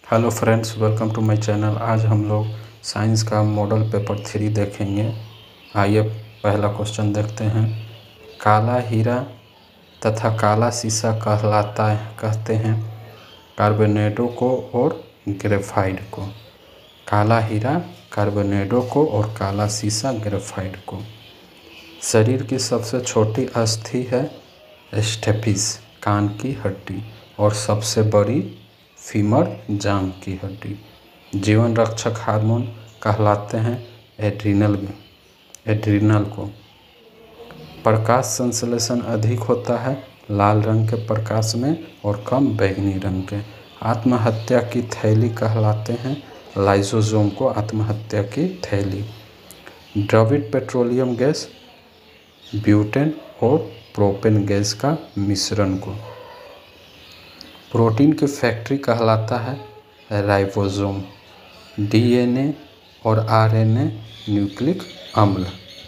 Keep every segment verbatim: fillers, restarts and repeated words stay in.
Hello friends, welcome to my channel. आज हम लोग साइंस का मॉडल पेपर थ्री देखेंगे। आइए पहला क्वेश्चन देखते हैं। काला हीरा तथा काला शीशा कहलाता है कहते हैं कार्बोनेडो को और ग्रेफाइट को। काला हीरा कार्बोनेडो को और काला शीशा ग्रेफाइट को। शरीर की सबसे छोटी अस्थि है स्टेपिस कान की हड्डी और सबसे बड़ी फीमर जांघ की हड्डी। जीवन रक्षक हार्मोन कहलाते हैं एड्रीनल एड्रीनल को। प्रकाश संश्लेषण अधिक होता है लाल रंग के प्रकाश में और कम बैंगनी रंग के। आत्महत्या की थैली कहलाते हैं लाइसोसोम को आत्महत्या की थैली। द्रवित पेट्रोलियम गैस ब्यूटेन और प्रोपेन गैस का मिश्रण को। प्रोटीन की फैक्ट्री कहलाता है राइबोसोम। डीएनए और आरएनए न्यूक्लिक अम्ल।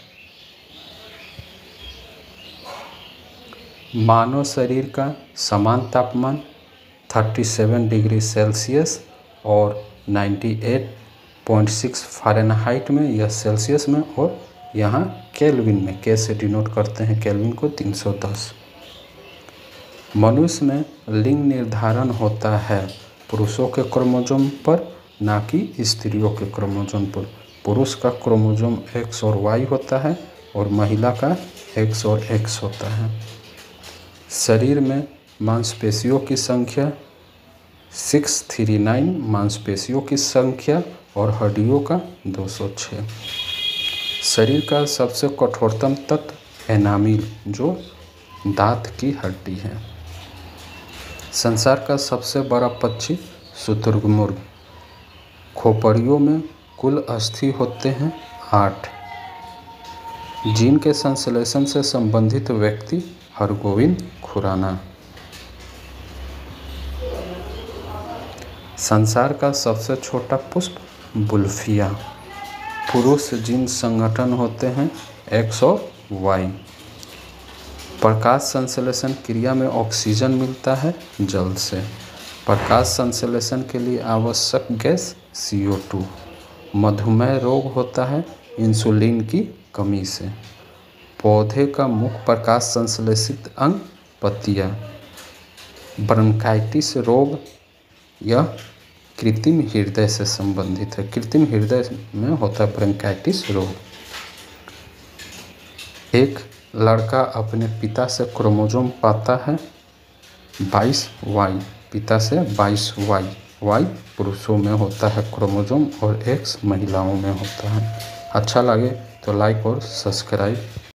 मानव शरीर का समान तापमान सैंतीस डिग्री सेल्सियस और अट्ठानवे पॉइंट छह फ़ारेनहाइट में, यह सेल्सियस में, और यहाँ केल्विन में, के से डिनोट करते हैं केल्विन को, तीन सौ दस। मनुष्य में लिंग निर्धारण होता है पुरुषों के क्रोमोसोम पर, ना कि स्त्रियों के क्रोमोसोम पर। पुरुष का क्रोमोसोम एक्स और वाई होता है और महिला का एक्स और एक्स होता है। शरीर में मांसपेशियों की संख्या छह सौ उनतालीस मांसपेशियों की संख्या और हड्डियों का दो सौ छह। शरीर का सबसे कठोरतम तत्व एनामिल जो दांत की हड्डी है। संसार का सबसे बड़ा पक्षी शुतुरमुर्ग। खोपड़ियों में कुल अस्थि होते हैं आठ। जीन के संश्लेषण से संबंधित व्यक्ति हरगोविंद खुराना। संसार का सबसे छोटा पुष्प बुल्फिया। पुरुष जीन संगठन होते हैं एक्स और वाई। प्रकाश संश्लेषण क्रिया में ऑक्सीजन मिलता है जल से। प्रकाश संश्लेषण के लिए आवश्यक गैस सी ओ टू। मधुमेह रोग होता है इंसुलिन की कमी से। पौधे का मुख्य प्रकाश संश्लेषित अंग पत्तियां। ब्रोंकाइटिस रोग यह कृत्रिम हृदय से संबंधित है। कृत्रिम हृदय में होता है ब्रोंकाइटिस रोग। एक लड़का अपने पिता से क्रोमोसोम पाता है बाईस वाई, पिता से बाईस वाई। वाई पुरुषों में होता है क्रोमोसोम और एक्स महिलाओं में होता है। अच्छा लगे तो लाइक और सब्सक्राइब